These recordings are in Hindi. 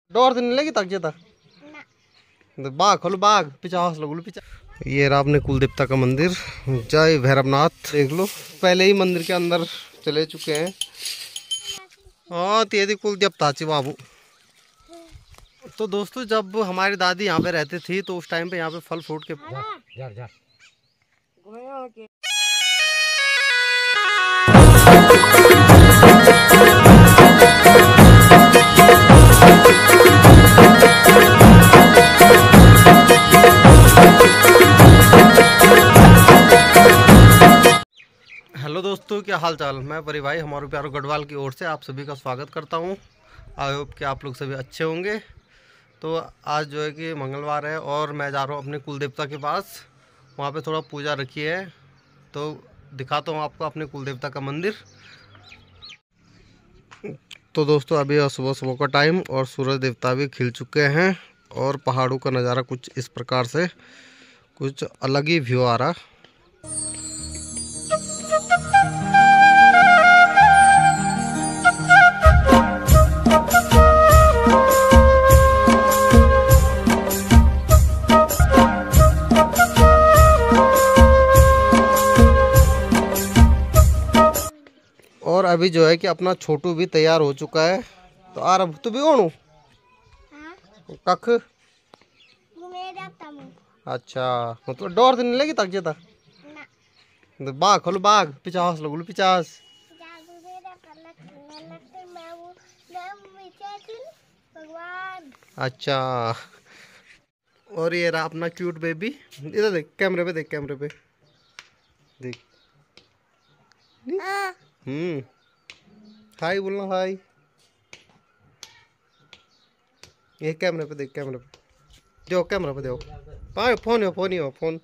डोर तो नहीं लगी तक जे तक बाघ खोलो बाघ पीछा हौस लगू पीछा। ये रहा अपने कुल देवता का मंदिर जय भैरवनाथ। देख लो पहले ही मंदिर के अंदर चले चुके हैं। हाँ तेरी कुल देवता ची बाबू। तो दोस्तों जब हमारी दादी यहाँ पे रहती थी तो उस टाइम पे यहाँ पे फल फ्रूट के हेलो दोस्तों, क्या हाल चाल। मैं परी भाई हमारे प्यारो गढ़वाल की ओर से आप सभी का स्वागत करता हूं। आई होप कि आप लोग सभी अच्छे होंगे। तो आज जो है कि मंगलवार है और मैं जा रहा हूं अपने कुल देवता के पास। वहां पे थोड़ा पूजा रखी है तो दिखाता हूं आपको अपने कुल देवता का मंदिर। तो दोस्तों अभी सुबह सुबह का टाइम और सूरज देवता भी खिल चुके हैं और पहाड़ों का नज़ारा कुछ इस प्रकार से, कुछ अलग ही व्यू आ रहा। और अभी जो है कि अपना छोटू भी तैयार हो चुका है। तो आ रहा तू भी ओणू कख। अच्छा मतलब डोर तो नहीं लगी तक जे तक बाघ खोलो बाघ पीछा हौस लगू पीछा। अच्छा और ये रहा अपना क्यूट बेबी। इधर देख कैमरे पे, देख कैमरे पे देख। हाय बोलना हाय। ये कैमरे पे देख, कैमरे पे देखो, कैमरा पे देखो। फोन हो फोन ही हो फोन।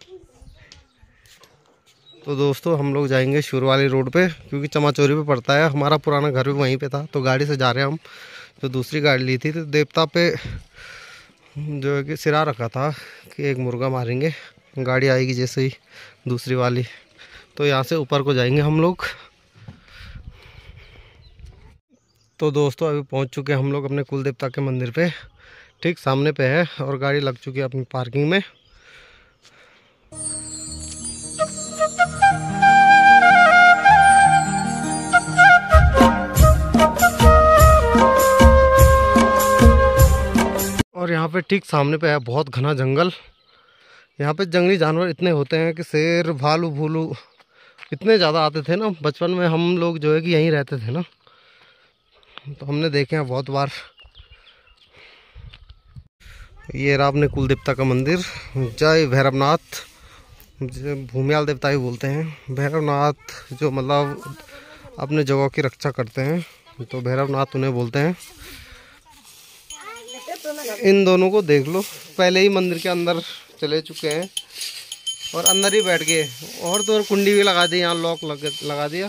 तो दोस्तों हम लोग जाएंगे शुरू वाली रोड पे क्योंकि चमाचौरी पे पड़ता है। हमारा पुराना घर भी वहीं पे था तो गाड़ी से जा रहे हैं हम। तो दूसरी गाड़ी ली थी तो देवता पे जो है कि सिरा रखा था कि एक मुर्गा मारेंगे। गाड़ी आएगी जैसे ही दूसरी वाली तो यहाँ से ऊपर को जाएंगे हम लोग। तो दोस्तों अभी पहुँच चुके हैं हम लोग अपने कुल देवता के मंदिर पे। ठीक सामने पे है और गाड़ी लग चुकी है अपनी पार्किंग में। और यहाँ पे ठीक सामने पे है बहुत घना जंगल। यहाँ पे जंगली जानवर इतने होते हैं कि शेर भालू भूलू इतने ज़्यादा आते थे ना। बचपन में हम लोग जो है कि यहीं रहते थे ना तो हमने देखे हैं बहुत बार। ये रहा अपने कुल देवता का मंदिर जय भैरवनाथ। भूमियाल देवता ही बोलते हैं। भैरवनाथ जो मतलब अपने जगह की रक्षा करते हैं तो भैरवनाथ उन्हें बोलते हैं। इन दोनों को देख लो पहले ही मंदिर के अंदर चले चुके हैं और अंदर ही बैठ गए। और तो और कुंडी भी लगा दी, यहाँ लॉक लगा दिया।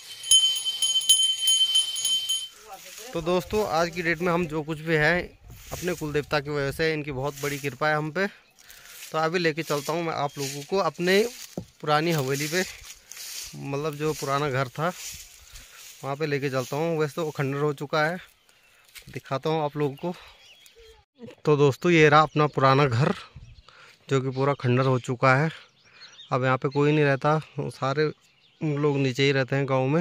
तो दोस्तों आज की डेट में हम जो कुछ भी है अपने कुल देवता की वजह से, इनकी बहुत बड़ी कृपा है हम पे। तो अभी लेके चलता हूँ मैं आप लोगों को अपने पुरानी हवेली पे, मतलब जो पुराना घर था वहाँ पे लेके चलता हूँ। वैसे तो वो खंडर हो चुका है, दिखाता हूँ आप लोगों को। तो दोस्तों ये रहा अपना पुराना घर जो कि पूरा खंडर हो चुका है। अब यहाँ पे कोई नहीं रहता, सारे लोग नीचे ही रहते हैं गांव में।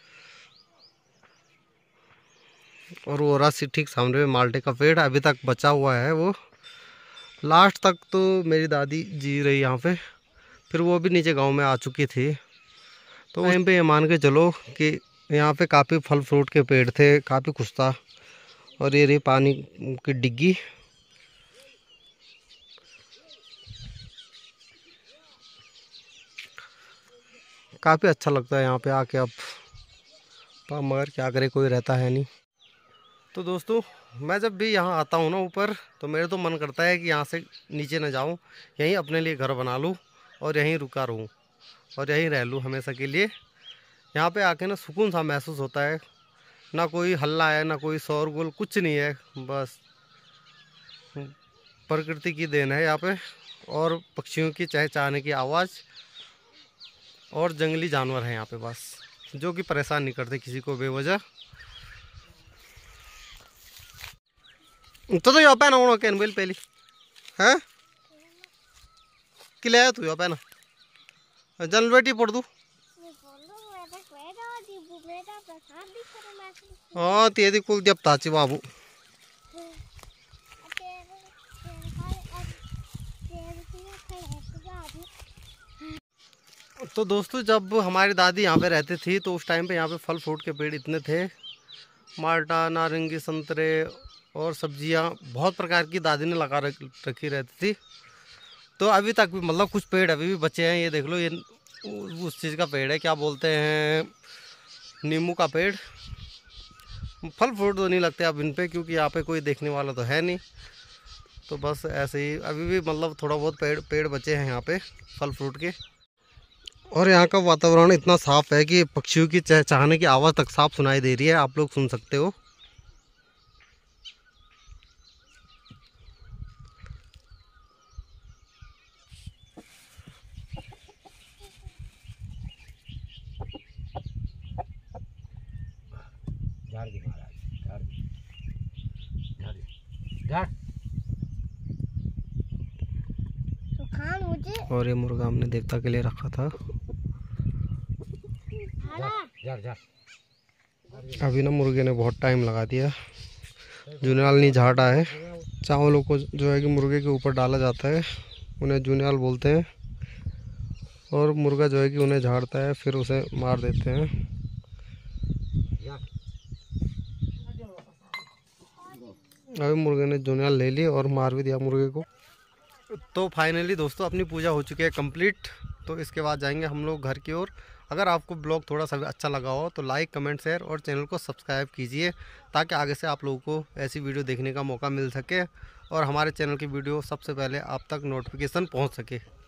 और वो रहा ठीक सामने में माल्टे का पेड़ अभी तक बचा हुआ है। वो लास्ट तक तो मेरी दादी जी रही यहाँ पे, फिर वो भी नीचे गांव में आ चुकी थी। तो टाइम पे ये मान के चलो कि यहाँ पे काफ़ी फल फ्रूट के पेड़ थे, काफ़ी कुछ था। और ये रही पानी की डिग्गी। काफ़ी अच्छा लगता है यहाँ पे आके अब, मगर क्या करे कोई रहता है नहीं। तो दोस्तों मैं जब भी यहाँ आता हूँ ना ऊपर तो मेरे तो मन करता है कि यहाँ से नीचे न जाऊँ, यहीं अपने लिए घर बना लूँ और यहीं रुका रहूँ और यहीं रह लूँ हमेशा के लिए। यहाँ पे आके ना सुकून सा महसूस होता है। ना कोई हल्ला है, ना कोई शोरगुल, कुछ नहीं है। बस प्रकृति की देन है यहाँ पे और पक्षियों की चहचहाने की आवाज़ और जंगली जानवर हैं यहाँ पे बस, जो कि परेशान नहीं करते किसी को बेवजह। तो यहाँ पे ना होना कैन बेल पहली है कि ले तू यहाँ पे ना जल बेटी पढ़ दू। हाँ तेरी कुल जब ताची बाबू। तो दोस्तों जब हमारी दादी यहाँ पे रहती थी तो उस टाइम पे यहाँ पे फल फ्रूट के पेड़ इतने थे, माल्टा, नारंगी, संतरे और सब्जियाँ बहुत प्रकार की दादी ने लगा रखी रहती थी। तो अभी तक भी मतलब कुछ पेड़ अभी भी बचे हैं। ये देख लो, ये उस चीज़ का पेड़ है, क्या बोलते हैं, नींबू का पेड़। फल फ्रूट तो नहीं लगते अब इन पे, क्योंकि यहाँ पे कोई देखने वाला तो है नहीं। तो बस ऐसे ही अभी भी मतलब थोड़ा बहुत पेड़ बचे हैं यहाँ पे फल फ्रूट के। और यहाँ का वातावरण इतना साफ़ है कि पक्षियों की चहचहाने की आवाज़ तक साफ सुनाई दे रही है, आप लोग सुन सकते हो। और ये मुर्गा हमने देवता के लिए रखा था। अभी ना मुर्गे ने बहुत टाइम लगा दिया, जुनियाल नहीं झाड़ा है। चावलों को जो है कि मुर्गे के ऊपर डाला जाता है, उन्हें जुनियाल बोलते हैं। और मुर्गा जो है कि उन्हें झाड़ता है, फिर उसे मार देते हैं। अभी मुर्गे ने जुनियाल ले ली और मार भी दिया मुर्गे को। तो फाइनली दोस्तों अपनी पूजा हो चुकी है कंप्लीट। तो इसके बाद जाएंगे हम लोग घर की ओर। अगर आपको ब्लॉग थोड़ा सा अच्छा लगा हो तो लाइक, कमेंट, शेयर और चैनल को सब्सक्राइब कीजिए, ताकि आगे से आप लोगों को ऐसी वीडियो देखने का मौका मिल सके और हमारे चैनल की वीडियो सबसे पहले आप तक नोटिफिकेशन पहुंच सके।